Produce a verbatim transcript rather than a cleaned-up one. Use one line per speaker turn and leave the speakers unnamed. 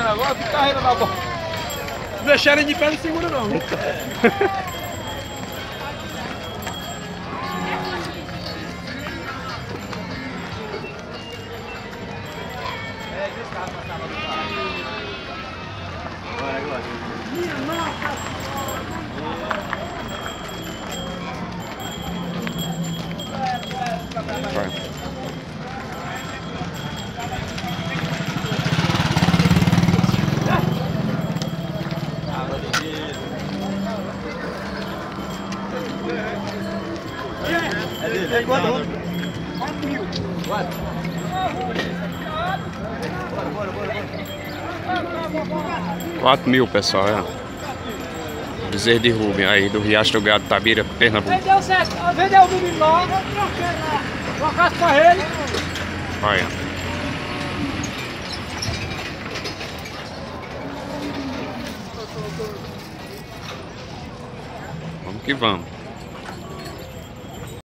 segurando agora, que carreira da bola. Se deixarem de pé, não segura não.
É quanto?
quatro mil.
quatro. Bora, bora, bora, bora.
quatro mil, pessoal, é. Bezerro de Rubem, aí do Riacho do Gado, Tabira, Pernambuco.
Vendeu certo, vendeu o menino lá, trocasse pra ele.
Olha. Vamos que vamos.